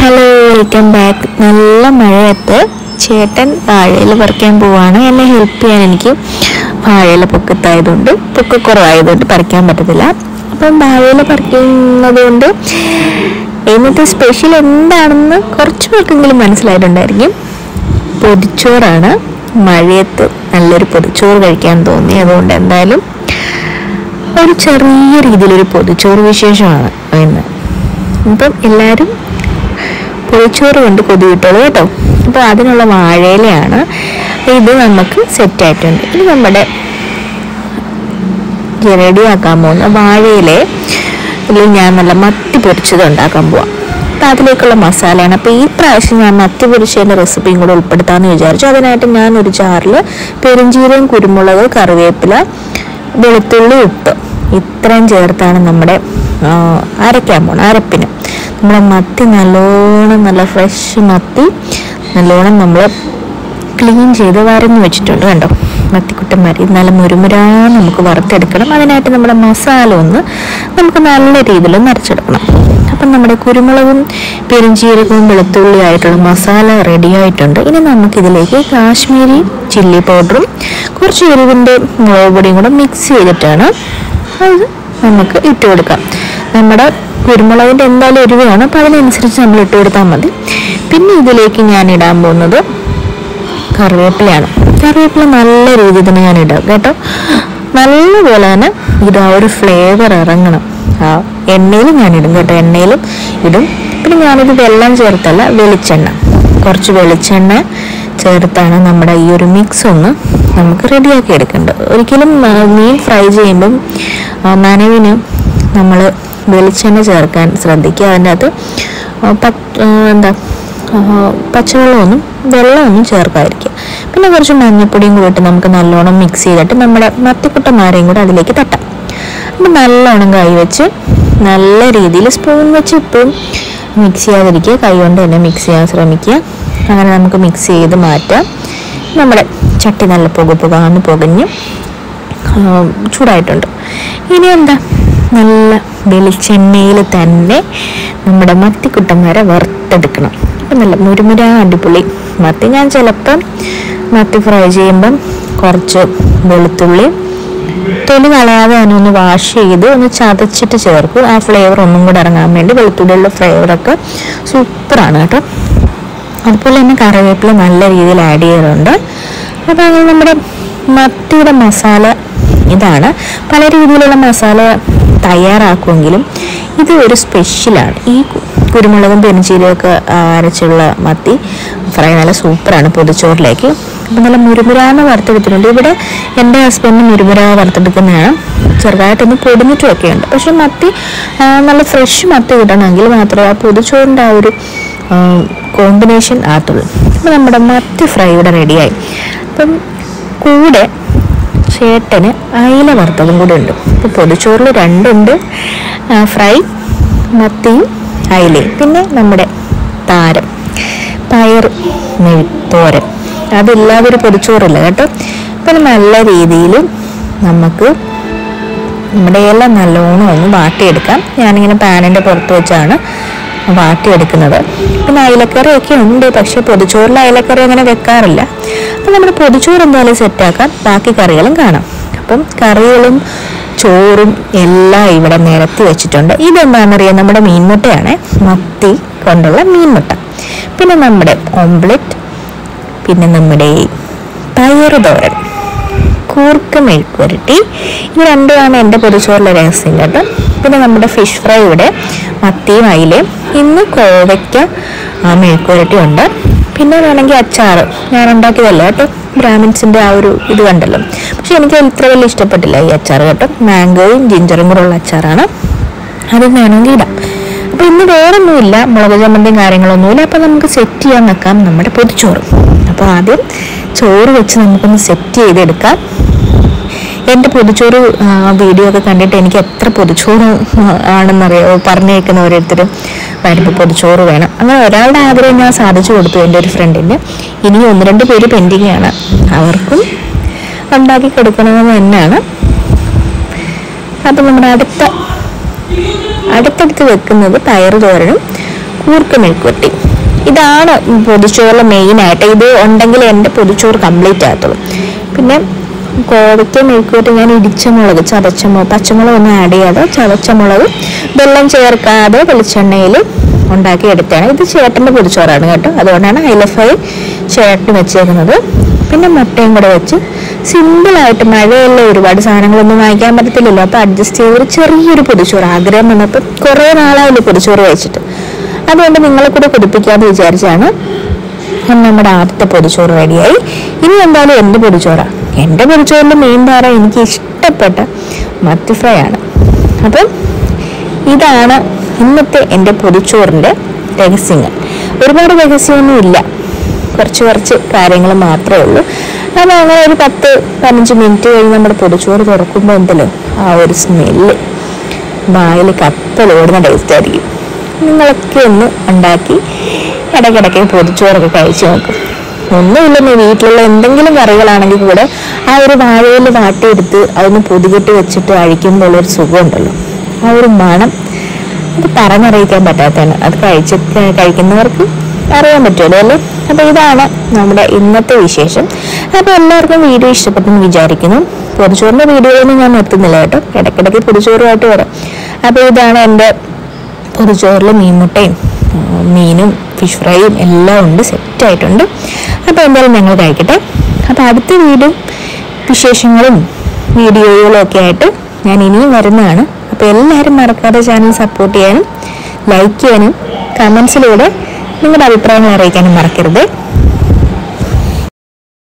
Hello, welcome back. നല്ല മഴയത്ത് ചേട്ടൻ വാഴയില പറിക്കാൻ പോവാണ്. എന്നെ ഹെൽപ്പ് ചെയ്യാൻ. എനിക്ക് വാഴയില പൊക്കത്തായതുകൊണ്ട് പൊക്കക്കുറവായതുകൊണ്ട് പറിക്കാൻ പറ്റത്തില്ല. അപ്പം വാഴയില പറിക്കുന്നത് കൊണ്ട് ഇന്നത്തെ സ്പെഷ്യൽ എന്താണെന്ന് കുറച്ച് പേർക്കെങ്കിലും മനസ്സിലായിട്ടുണ്ടായിരിക്കും. പൊതിച്ചോറാണ്. മഴയത്ത് നല്ലൊരു പൊതിച്ചോറ് കഴിക്കാൻ തോന്നി. അതുകൊണ്ട് എന്തായാലും ഒരു ചെറിയ രീതിയിലൊരു പൊതിച്ചോറ് വിശേഷമാണ് ഇന്ന്. അപ്പം എല്ലാവരും പൊതിച്ചോറ് കൊണ്ട് കൊതിയിട്ടോളൂ കേട്ടോ. അപ്പോൾ അതിനുള്ള വാഴയിലയാണ് ഇത്. നമുക്ക് സെറ്റായിട്ടുണ്ട്. ഇനി നമ്മുടെ റെഡിയാക്കാൻ പോകുന്ന വാഴയിലെ ഇതിൽ ഞാൻ നല്ല മത്തി പൊരിച്ചത് ഉണ്ടാക്കാൻ പോവാം. അപ്പം അതിലേക്കുള്ള മസാലയാണ്. അപ്പോൾ ഈ പ്രാവശ്യം ഞാൻ മത്തി പൊരിച്ചതിൻ്റെ റെസിപ്പിയും കൂടെ ഉൾപ്പെടുത്താമെന്ന് വിചാരിച്ചു. അതിനായിട്ട് ഞാൻ ഒരു ജാറിൽ പെരുംജീരകം, കുരുമുളക്, കറിവേപ്പില, വെളുത്തുള്ളി, ഉപ്പ് ഇത്രയും ചേർത്താണ് നമ്മുടെ അരയ്ക്കാൻ പോകണം. അരപ്പിന് നമ്മുടെ മത്തി നല്ലോണം, നല്ല ഫ്രഷ് മത്തി നല്ലോണം നമ്മൾ ക്ലീൻ ചെയ്ത് വരഞ്ഞു വെച്ചിട്ടുണ്ട്. കണ്ടോ, മത്തിക്കുട്ടന്മാർ നല്ല മുരുമുരാ നമുക്ക് വറുത്തെടുക്കണം. അതിനായിട്ട് നമ്മുടെ മസാല ഒന്ന് നമുക്ക് നല്ല രീതിയിൽ നരച്ചെടുക്കണം. അപ്പം നമ്മുടെ കുരുമുളകും പെരുംജീരകവും വെളുത്തുള്ളി ആയിട്ടുള്ള മസാല റെഡി ആയിട്ടുണ്ട്. ഇനി നമുക്കിതിലേക്ക് കാശ്മീരി ചില്ലി പൗഡറും കുറച്ച് എരിവിൻ്റെ മുളക് പൊടിയും കൂടെ മിക്സ് ചെയ്തിട്ടാണ് അത് നമുക്ക് ഇട്ട് കൊടുക്കാം. നമ്മുടെ കുരുമുളകിൻ്റെ എന്തായാലും എരിവാണ്, അപ്പോൾ അതിനനുസരിച്ച് നമ്മൾ ഇട്ട് കൊടുത്താൽ മതി. പിന്നെ ഇതിലേക്ക് ഞാൻ ഇടാൻ പോകുന്നത് കറിവേപ്പിലയാണ്. കറിവേപ്പില നല്ല രീതിയിൽ തന്നെ ഞാൻ ഇടാം കേട്ടോ. നല്ലപോലെ തന്നെ ഇത് ആ ഒരു ഫ്ലേവർ ഇറങ്ങണം. ആ എണ്ണയിലും ഞാൻ ഇടും കേട്ടോ, എണ്ണയിലും ഇടും. പിന്നെ ഞാനിത് വെള്ളം ചേർത്തല്ല, വെളിച്ചെണ്ണ, കുറച്ച് വെളിച്ചെണ്ണ ചേർത്താണ് നമ്മുടെ ഈ ഒരു മിക്സ് ഒന്ന് നമുക്ക് റെഡിയാക്കി എടുക്കേണ്ടത്. ഒരിക്കലും മീൻ ഫ്രൈ ചെയ്യുമ്പം നനവിന് നമ്മൾ വെളിച്ചെണ്ണ ചേർക്കാൻ ശ്രദ്ധിക്കുക. അതിൻ്റെ അകത്ത് പച്ചവെള്ളമൊന്നും വെള്ളമൊന്നും ചേർക്കാതിരിക്കുക. പിന്നെ കുറച്ച് മഞ്ഞൾപ്പൊടിയും കൂടി ഇട്ട് നമുക്ക് നല്ലോണം മിക്സ് ചെയ്തിട്ട് നമ്മുടെ മത്തിക്കുട്ടന്മാരെയും കൂടെ അതിലേക്ക് തട്ടാം. അപ്പം നല്ലോണം കൈ വെച്ച് നല്ല രീതിയിൽ സ്പൂൺ വെച്ച് ഇപ്പോഴും മിക്സ് ചെയ്യാതിരിക്കുക, കൈ കൊണ്ട് തന്നെ മിക്സ് ചെയ്യാൻ ശ്രമിക്കുക. അങ്ങനെ നമുക്ക് മിക്സ് ചെയ്ത് മാറ്റാം. നമ്മുടെ ചട്ടി നല്ല പുകഞ്ഞ് ചൂടായിട്ടുണ്ട്. ഇനി എന്താ, നല്ല വെളിച്ചെണ്ണയിൽ തന്നെ നമ്മുടെ മത്തിക്കുട്ടന്മാരെ വറുത്തെടുക്കണം. അപ്പം നല്ല മുരുമുരാ അടിപൊളി മത്തി. ഞാൻ ചിലപ്പം മത്തി ഫ്രൈ ചെയ്യുമ്പം കുറച്ച് വെളുത്തുള്ളി തൊലി കളയാതെ തന്നെ ഒന്ന് വാഷ് ചെയ്ത് ഒന്ന് ചതച്ചിട്ട് ചേർക്കും. ആ ഫ്ലേവർ ഒന്നും കൂടെ ഇറങ്ങാൻ വേണ്ടി. വെളുത്തുള്ളിയുള്ള ഫ്ലേവറൊക്കെ സൂപ്പറാണ് കേട്ടോ. അതുപോലെ തന്നെ കറിവേപ്പില നല്ല രീതിയിൽ ആഡ് ചെയ്യാറുണ്ട്. അപ്പോൾ അങ്ങനെ നമ്മുടെ മത്തിയുടെ മസാല ഇതാണ്. പല രീതിയിലുള്ള മസാല തയ്യാറാക്കുമെങ്കിലും ഇത് ഒരു സ്പെഷ്യലാണ്. ഈ കുരുമുളകും പെരുംജീരകമൊക്കെ അരച്ചുള്ള മത്തി ഫ്രൈ നല്ല സൂപ്പറാണ് പൊതിച്ചോറിലേക്ക്. അപ്പം നല്ല മുരുമുരാന്ന് വറുത്തെടുത്തിട്ടുണ്ട്. ഇവിടെ എൻ്റെ ഹസ്ബൻഡ് മുരുമുര വറുത്തെടുക്കുന്നതാണ്. ചെറുതായിട്ടൊന്ന് പൊടിഞ്ഞിട്ടുമൊക്കെ ഉണ്ട്. പക്ഷെ മത്തി നല്ല ഫ്രഷ് മത്തി കിട്ടണമെങ്കിൽ മാത്രമേ ആ പൊതിച്ചോറിൻ്റെ ആ ഒരു കോമ്പിനേഷൻ ആകത്തുള്ളൂ. അപ്പം നമ്മുടെ മത്തി ഫ്രൈ ഇവിടെ റെഡിയായി. അപ്പം കൂടെ ചേട്ടന് അയില വറുത്തതും കൂടെ ഉണ്ട്. ഇപ്പോൾ പൊതിച്ചോറിൽ രണ്ടുണ്ട്, ഫ്രൈ മത്തിയും അയിലയും. പിന്നെ നമ്മുടെ താരം പയർ തോരൻ, അതില്ലാതെ ഒരു പൊതിച്ചോറില്ല കേട്ടോ. പിന്നെ നല്ല രീതിയിൽ നമുക്ക് നമ്മുടെ ഇല നല്ലോണം ഒന്ന് വാട്ടിയെടുക്കാം. ഞാനിങ്ങനെ പാനിൻ്റെ പുറത്ത് വെച്ചാണ് വാട്ടിയെടുക്കുന്നത്. പിന്നെ അയലക്കറിയൊക്കെ ഉണ്ട്, പക്ഷെ പൊതിച്ചോറിൽ അയലക്കറി അങ്ങനെ വെക്കാറില്ല. അപ്പം നമ്മുടെ പൊതിച്ചോറ് എന്തായാലും സെറ്റാക്കാം, ബാക്കി കറികളും കാണാം. അപ്പം കറികളും ചോറും എല്ലാം ഇവിടെ നിരത്തി വെച്ചിട്ടുണ്ട്. ഇതെന്താണെന്നറിയാം, നമ്മുടെ മീൻമുട്ടയാണ്, മത്തി കൊണ്ടുള്ള മീൻമുട്ട. പിന്നെ നമ്മുടെ ഓംലെറ്റ്, പിന്നെ നമ്മുടെ പയറ് തോരൻ, കൂർക്ക മെഴുക്കുവരട്ടി. ഇത് രണ്ടുമാണ് എൻ്റെ പൊതിച്ചോറിലെ രഹസ്യം കേട്ടോ. പിന്നെ നമ്മുടെ ഫിഷ് ഫ്രൈ ഇവിടെ മത്തിയും അയിലയും. ഇന്ന് കോവയ്ക്ക മെഴുക്കുവരട്ടി ഉണ്ട്. പിന്നെ വേണമെങ്കിൽ അച്ചാറ് ഞാൻ ഉണ്ടാക്കിയതല്ല കേട്ടോ, ബ്രാഹ്മിൻസിൻ്റെ ആ ഒരു ഇത് കണ്ടല്ലോ. പക്ഷെ എനിക്ക് ഇത്ര വലിയ ഇഷ്ടപ്പെട്ടില്ല ഈ അച്ചാർ കേട്ടോ. മാംഗോയും ജിഞ്ചറും കൂടെ ഉള്ള അച്ചാറാണ്, അതും വേണമെങ്കിൽ ഇടാം. അപ്പോൾ ഇന്ന് വേറൊന്നുമില്ല, മുളക് ചമ്മന്തിയും കാര്യങ്ങളൊന്നുമില്ല. അപ്പോൾ നമുക്ക് സെറ്റ് ചെയ്യാൻ വെക്കാം നമ്മുടെ പൊതിച്ചോറ്. അപ്പോൾ ആദ്യം ചോറ് വെച്ച് നമുക്കൊന്ന് സെറ്റ് ചെയ്തെടുക്കാം. എൻ്റെ പൊതിച്ചോറ് വീഡിയോ ഒക്കെ കണ്ടിട്ട് എനിക്ക് എത്ര പൊതിച്ചോറ് ആണെന്നറിയോ പറഞ്ഞേക്കുന്ന ഓരോരുത്തരും വരുമ്പോൾ പൊതിച്ചോറ് വേണം. അങ്ങനെ ഒരാളുടെ ആഗ്രഹം ഞാൻ സാധിച്ചു കൊടുത്തു, എൻ്റെ ഒരു ഫ്രണ്ടിന്. ഇനി 1-2 പേര് പെൻഡിങ് ആണ്, അവർക്കും ഉണ്ടാക്കി കൊടുക്കണമെന്ന് തന്നെയാണ്. അപ്പം നമ്മുടെ അടുത്തടുത്ത് വെക്കുന്നത് പയറ് തോരനും കൂർക്ക മെഴുക്കുവരട്ടി. ഇതാണ് പൊതിച്ചോറിൽ മെയിനായിട്ട്. ഇത് ഉണ്ടെങ്കിൽ എൻ്റെ പൊതിച്ചോറ് കംപ്ലീറ്റ് ആകത്തുള്ളൂ. പിന്നെ കോവയ്ക്ക മെഴുക്കുവരട്ടി ഞാൻ ഇടിച്ച മുളക്, പച്ചമുളക് ഒന്നും ആഡ് ചെയ്യാതെ ചതച്ച മുളക് വെള്ളം ചേർക്കാതെ വെളിച്ചെണ്ണയിൽ ഉണ്ടാക്കി എടുത്താണ്. ഇത് ചേട്ടൻ്റെ പൊതിച്ചോറാണ് കേട്ടോ, അതുകൊണ്ടാണ് ഹൈലഫായി ചേട്ടൻ വെച്ചേക്കുന്നത്. പിന്നെ മുട്ടയും കൂടെ വെച്ച് സിമ്പിളായിട്ട്, മഴയല്ലേ, ഒരുപാട് സാധനങ്ങളൊന്നും വാങ്ങിക്കാൻ പറ്റത്തില്ലല്ലോ, അപ്പോൾ അഡ്ജസ്റ്റ് ചെയ്തൊരു ചെറിയൊരു പൊതിച്ചോറ് ആഗ്രഹം വന്നപ്പോൾ കുറേ നാളായില്ലേ പൊതിച്ചോറ് കഴിച്ചിട്ട്, അതുകൊണ്ട് നിങ്ങളെ കൂടെ കുടിപ്പിക്കാമെന്ന് വിചാരിച്ചാണ്. നമ്മുടെ ആദ്യത്തെ പൊതിച്ചോറ് റെഡിയായി. ഇനി എന്തായാലും എൻ്റെ പൊതിച്ചോറാണ്. എൻ്റെ പൊതിച്ചോറിൻ്റെ മെയിൻ താരം എനിക്ക് ഇഷ്ടപ്പെട്ട മത്തി ഫ്രൈ ആണ്. അപ്പം ഇതാണ് ഇന്നത്തെ എൻ്റെ പൊതിച്ചോറിൻ്റെ രഹസ്യങ്ങൾ. ഒരുപാട് രഹസ്യമൊന്നും ഇല്ല, കുറച്ച് കാര്യങ്ങൾ മാത്രമേ ഉള്ളൂ. അപ്പോൾ അങ്ങനെ ഒരു 10-15 മിനിറ്റ് കഴിഞ്ഞ് നമ്മുടെ പൊതിച്ചോറ് തുറക്കുമ്പോൾ എന്തല്ലോ ആ ഒരു സ്മെല്ല് വായിൽ കപ്പലോടുന്ന ടേസ്റ്റ് ആയിരിക്കും. നിങ്ങളൊക്കെ ഒന്ന് ഉണ്ടാക്കി ഇടയ്ക്കിടയ്ക്ക് പൊതിച്ചോറൊക്കെ കഴിച്ചു നോക്കും. ഒന്നുമില്ലെന്ന് വീട്ടിലുള്ള എന്തെങ്കിലും കറികളാണെങ്കിൽ കൂടെ ആ ഒരു വാഴയിൽ വാട്ടിയെടുത്ത് അതൊന്ന് പൊതികെട്ടി വെച്ചിട്ട് അഴിക്കുമ്പോൾ ഒരു സുഖമുണ്ടല്ലോ, ആ ഒരു മണം അത് പറഞ്ഞറിയിക്കാൻ പറ്റാത്തതാണ്. അത് കഴിക്കുന്നവർക്ക് അറിയാൻ പറ്റുമല്ലോ അല്ലേ. അപ്പോൾ ഇതാണ് നമ്മുടെ ഇന്നത്തെ വിശേഷം. അപ്പോൾ എല്ലാവർക്കും വീഡിയോ ഇഷ്ടപ്പെട്ടെന്ന് വിചാരിക്കുന്നു. പൊതിച്ചോറിൻ്റെ വീഡിയോയൊന്നും ഞാൻ നിർത്തുന്നില്ല കേട്ടോ, ഇടയ്ക്കിടയ്ക്ക് പൊതിച്ചോറുമായിട്ട് വരാം. അപ്പോൾ ഇതാണ് എൻ്റെ പൊതിച്ചോറിൽ മീൻമുട്ടയും മീനും ഫിഷ് ഫ്രൈയും എല്ലാം ഉണ്ട്, സെറ്റായിട്ടുണ്ട്. അപ്പോൾ എന്തായാലും ഞങ്ങൾ കഴിക്കട്ടെ. അപ്പോൾ അടുത്ത വീഡിയോ വിശേഷങ്ങളും വീഡിയോകളും ഒക്കെ ആയിട്ട് ഞാൻ ഇനിയും വരുന്നതാണ്. അപ്പോൾ എല്ലാവരും മറക്കാതെ ചാനൽ സപ്പോർട്ട് ചെയ്യാനും ലൈക്ക് ചെയ്യാനും കമൻസിലൂടെ നിങ്ങളുടെ അഭിപ്രായങ്ങൾ അറിയിക്കാനും മറക്കരുത്.